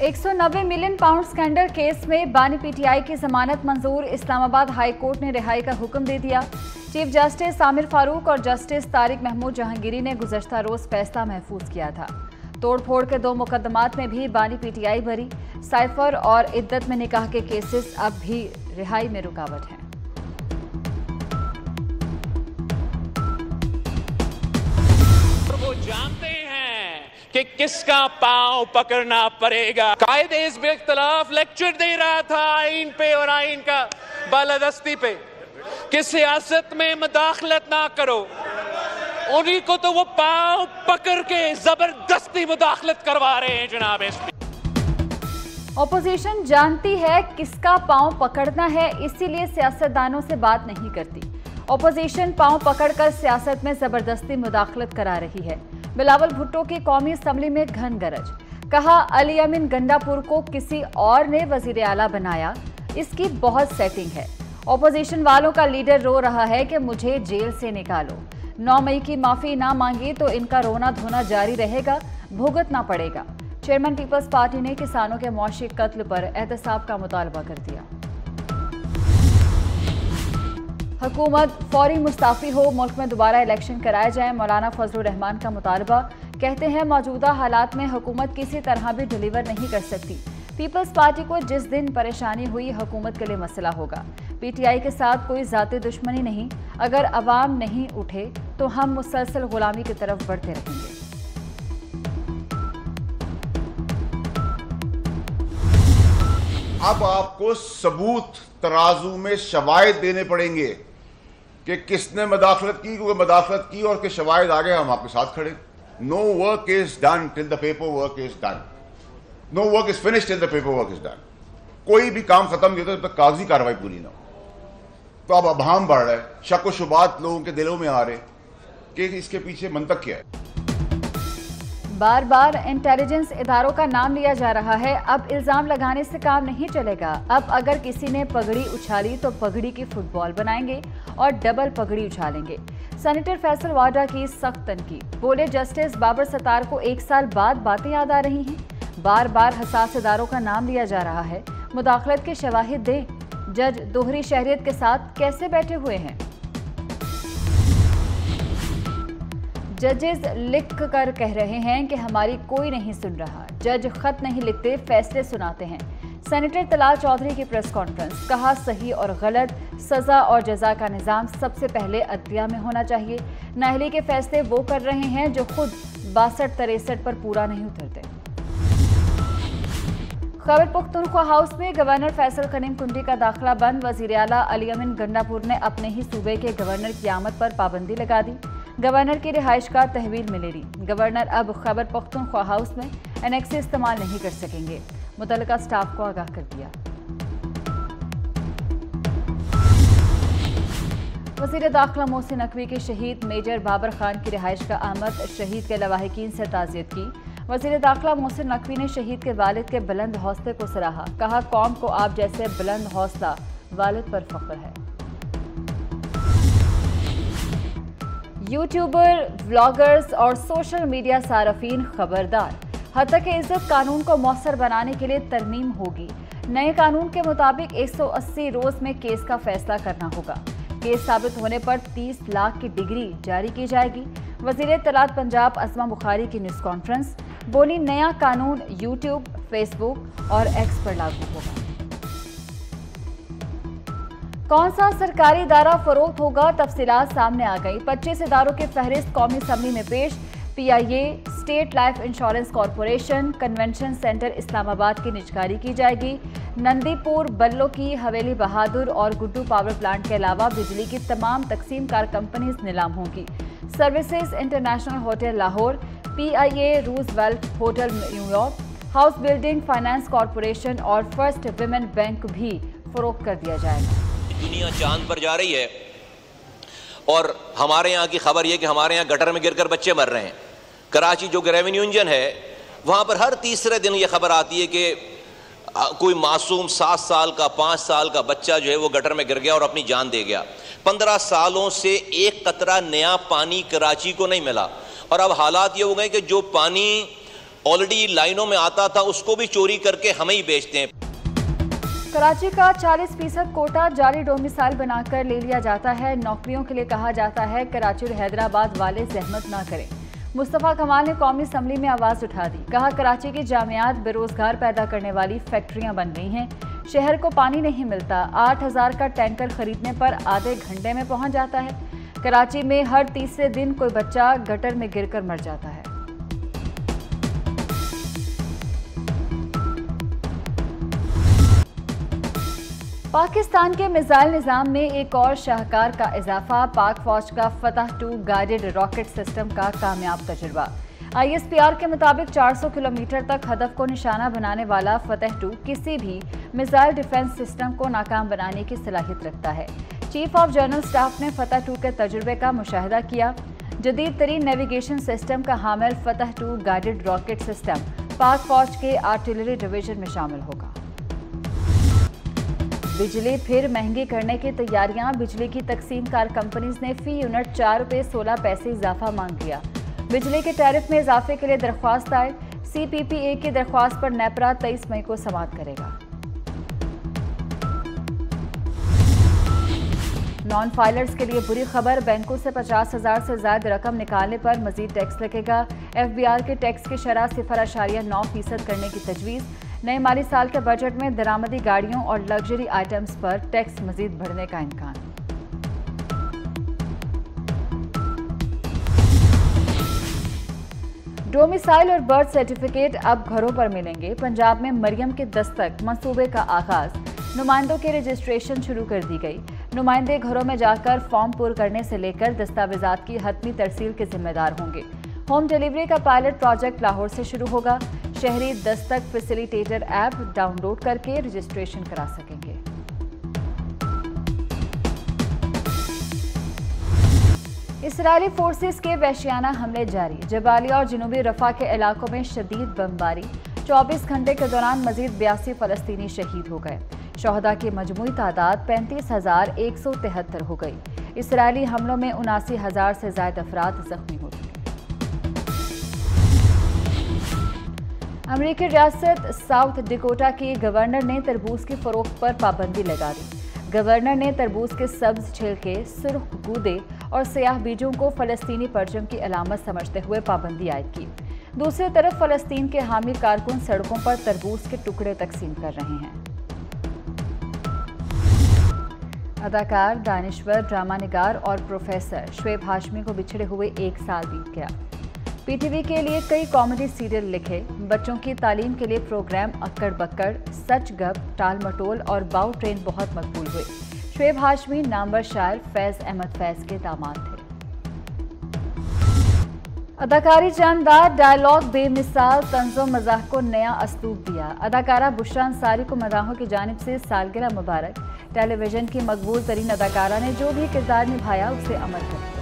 190 million pound scandal case में बानी PTI की जमानत मंजूर। इस्लामाबाद हाई कोर्ट ने रिहाई का हुक्म दे दिया। चीफ जस्टिस आमिर फारूक और जस्टिस तारिक महमूद जहांगीरी ने गुज़श्ता रोज फैसला महफूज किया था। तोड़फोड़ के 2 मुकदमात में भी बानी पीटीआई भरी। साइफर और इद्दत में निकाह के केसेस अब भी रिहाई में रुकावट हैं। वो जानते हैं कि किसका पांव पकड़ना पड़ेगा। कायदे इस बेख्तलाफ लेक्चर दे रहा था आइन पे और आइन का बालादस्ती पे कि सियासत में मुदाखलत ना करो। उन्हीं को तो वो पांव पकड़ के जबरदस्ती मुदाखलत करवा रहे हैं जनाब एसपी। ऑपोजिशन जानती है किसका पांव पकड़ना है, इसीलिए सियासतदानों से बात नहीं करती। ऑपोजिशन पांव पकड़कर सियासत में जबरदस्ती मुदाखलत करा रही है। बिलावल भुट्टो की कौमी असम्बली में घन गरज। कहा अली अमीन गंडापुर को किसी और ने वजीर आला बनाया, इसकी बहुत सेटिंग है। ऑपोजिशन वालों का लीडर रो रहा है कि मुझे जेल से निकालो। 9 मई की माफी ना मांगी तो इनका रोना धोना जारी रहेगा, भुगतना पड़ेगा। चेयरमैन पीपल्स पार्टी ने किसानों के मौशी कत्ल पर एहतसाब का मुतालबा कर दिया। हुकूमत फौरी मुस्ताफी हो, मुल्क में दोबारा इलेक्शन कराए जाए, मौलाना फजलुर रहमान का मुतालबा। कहते हैं मौजूदा हालात में हुकूमत किसी तरह भी डिलीवर नहीं कर सकती। पीपल्स पार्टी को जिस दिन परेशानी हुई हुकूमत के लिए मसला होगा। पीटीआई के साथ कोई ज़ाती दुश्मनी नहीं, अगर अवाम नहीं उठे तो हम मुसलसल गुलामी की तरफ बढ़ते रहेंगे। अब आपको सबूत तराजू में शवाहिद देने पड़ेंगे कि किसने मदाखलत की, क्योंकि मदाखलत की और के शवाहिद आ गए, हम आपके साथ खड़े। No work is done till the paper work is done. No work is finished till the paper work is done. कोई भी काम खत्म नहीं होता जब तक कागजी कार्रवाई पूरी ना हो। तो अब अभाम बढ़ रहा है, शक व शुबात लोगों के दिलों में आ रहे कि इसके पीछे मंतक क्या है। बार बार इंटेलिजेंस इदारों का नाम लिया जा रहा है। अब इल्जाम लगाने से काम नहीं चलेगा। अब अगर किसी ने पगड़ी उछाली तो पगड़ी की फुटबॉल बनाएंगे और डबल पगड़ी उछालेंगे। सेनेटर फैसल वाड्रा की सख्त तनकीद। बोले जस्टिस बाबर सत्तार को 1 साल बाद बातें याद आ रही हैं। बार बार हसास इदारों का नाम लिया जा रहा है। मुदाखलत के शवाहिद दें। जज दोहरी शहरियत के साथ कैसे बैठे हुए हैं। जजेस लिख कर कह रहे हैं कि हमारी कोई नहीं सुन रहा। जज खत नहीं लिखते, फैसले सुनाते हैं। सेनेटर तलाल चौधरी की प्रेस कॉन्फ्रेंस। कहा सही और गलत, सजा और जजा का निज़ाम सबसे पहले अदलिया में होना चाहिए। नाअहली के फैसले वो कर रहे हैं जो खुद 62-63 पर पूरा नहीं उतरते। खैबर पख्तूनख्वा हाउस में गवर्नर फैसल करीम कुंडी का दाखिला बंद। वजीर आला अली अमीन गंडापुर ने अपने ही सूबे के गवर्नर की आमद पर पाबंदी लगा दी। गवर्नर की रिहाइश का तहवील मिलेगी। गवर्नर अब खैबर पख्तूनख्वा हाउस में एनेक्सी इस्तेमाल नहीं कर सकेंगे। मुतल्लिका स्टाफ को आगाह कर दिया। वज़ीर दाखिला मोहसिन नकवी के शहीद मेजर बाबर खान की रिहाइश का आमद। शहीद के लवाहिकीन से ताज़ियत की। वज़ीर दाखिला मोहसिन नकवी ने शहीद के वालिद के बुलंद हौसले को सराहा। कहा कौम को आप जैसे बुलंद हौसला वालिद पर फख्र है। यूट्यूबर, व्लॉगर्स और सोशल मीडिया सारफीन खबरदार। हत्तक इज्जत कानून को मौसर बनाने के लिए तरमीम होगी। नए कानून के मुताबिक 180 रोज में केस का फैसला करना होगा। केस साबित होने पर 30 लाख की डिग्री जारी की जाएगी। वज़ीर इत्तलात पंजाब अज़मा बुखारी की न्यूज़ कॉन्फ्रेंस। बोली नया कानून यूट्यूब, फेसबुक और एक्स पर लागू होगा। कौन सा सरकारी इदारा फरोख्त होगा, तफसीलात सामने आ गई। 25 इदारों की फहरिस्त कौमी असम्बली में पेश। PIA, state life insurance corporation, convention centre Islamabad की निजकारी की जाएगी। नंदीपुर, बल्लो की हवेली बहादुर और गुड्डू पावर प्लांट के अलावा बिजली की तमाम तकसीम कार कंपनीज नीलाम होंगी। Services international hotel Lahore, PIA Roosevelt hotel New York, house building finance corporation और फर्स्ट विमेन बैंक भी फरोख्त कर दिया जाएगा। दुनिया चांद पर जा रही है और हमारे यहाँ की खबर यह कि हमारे यहाँ गटर में गिरकर बच्चे मर रहे हैं। कराची जो रेवेन्यू इंजन है वहाँ पर हर तीसरे दिन ये खबर आती है कि कोई मासूम 7 साल का 5 साल का बच्चा जो है वो गटर में गिर गया और अपनी जान दे गया। 15 सालों से एक कतरा नया पानी कराची को नहीं मिला और अब हालात ये हो गए कि जो पानी ऑलरेडी लाइनों में आता था उसको भी चोरी करके हमें ही बेचते हैं। कराची का 40% कोटा जाली डोमिसाइल बनाकर ले लिया जाता है। नौकरियों के लिए कहा जाता है कराची और हैदराबाद वाले जहमत ना करें। मुस्तफा कमाल ने कौमी असम्बली में आवाज उठा दी। कहा कराची की जामियात बेरोजगार पैदा करने वाली फैक्ट्रियां बन गई हैं। शहर को पानी नहीं मिलता। 8000 का टैंकर खरीदने पर आधे घंटे में पहुंच जाता है। कराची में हर तीसरे दिन कोई बच्चा गटर में गिरकर मर जाता है। पाकिस्तान के मिसाइल निज़ाम में एक और शाहकार का इजाफा। पाक फौज का फतह-2 गाइडेड रॉकेट सिस्टम का कामयाब तजुर्बा। ISPR के मुताबिक 400 किलोमीटर तक हदफ को निशाना बनाने वाला फतह-2 किसी भी मिसाइल डिफेंस सिस्टम को नाकाम बनाने की सलाहियत रखता है। चीफ ऑफ जनरल स्टाफ ने फतह-2 के तजुर्बे का मुशाहिदा किया। जदीद तरीन नेविगेशन सिस्टम का हामिल फतह-2 गाइडेड रॉकेट सिस्टम पाक फौज के आर्टिलरी डिवीजन में शामिल होगा। बिजली फिर महंगी करने की तैयारियां। बिजली की तकसीमकार कंपनीज ने फी यूनिट 4 रुपये 16 पैसे इजाफा मांग लिया। बिजली के टैरिफ में इजाफे के लिए दरख्वास्त आए। CPPA की दरख्वास्त पर नेपरा 23 मई को समाअत करेगा। नॉन फाइलर्स के लिए बुरी खबर। बैंकों से 50,000 से ज्यादा रकम निकालने पर मजीद टैक्स लगेगा। FBR के टैक्स की शरह 0.9% करने की तजवीज़। नए माली साल के बजट में दरामदी गाड़ियों और लग्जरी आइटम्स पर टैक्स मजीद बढ़ने का इम्कान। डोमिसाइल और बर्थ सर्टिफिकेट अब घरों पर मिलेंगे। पंजाब में मरियम के दस्तक मंसूबे का आगाज। नुमाइंदों की रजिस्ट्रेशन शुरू कर दी गई। नुमाइंदे घरों में जाकर फॉर्म पुर करने से लेकर दस्तावेजात की हतमी तरसील के जिम्मेदार होंगे। होम डिलीवरी का पायलट प्रोजेक्ट लाहौर से शुरू होगा। शहरी दस्तक फैसिलिटेटर ऐप डाउनलोड करके रजिस्ट्रेशन करा सकेंगे। इसराइली फोर्सेस के वहशियाना हमले जारी। जबालिया और जनूबी रफा के इलाकों में शदीद बमबारी। 24 घंटे के दौरान मजीद 82 फलस्तीनी शहीद हो गए। शोहदा की मजमूई तादाद 35,173 हो गई। इसराइली हमलों में 79,000 से ज्यादा अफराद जख्मी हो चुके। अमेरिकी रियासत साउथ डिकोटा की गवर्नर ने तरबूज की फरोख्त पर पाबंदी लगा दी। गवर्नर ने तरबूज के सब्ज छिलके, सुर्ख गूदे और सियाह बीजों को फलस्तीनी परचम की अलामत समझते हुए पाबंदी आयद की। दूसरी तरफ फलस्तीन के हामी कारकुन सड़कों पर तरबूज के टुकड़े तकसीम कर रहे हैं। अदाकार, दानिश्वर, ड्रामा निगार और प्रोफेसर शुएब हाशमी को बिछड़े हुए 1 साल बीत गया। PTV के लिए कई कॉमेडी सीरियल लिखे। बच्चों की तालीम के लिए प्रोग्राम अक्कड़ बक्कड़, सच गप, टाल मटोल और बाउ ट्रेन बहुत मकबूल हुए। शुएब हाशमी नामवर शायर फैज़ अहमद फैज़ के दामाद थे। अदाकारी जानदार, डायलॉग बेमिसाल, तंज़ो मज़ाक को नया असलूब दिया। अदाकारा बुशरा अंसारी को मदाहों की जानिब से सालगिरह मुबारक। टेलीविजन की मकबूल तरीन अदाकारा ने जो भी किरदार निभाया उसे अमर कर दिया।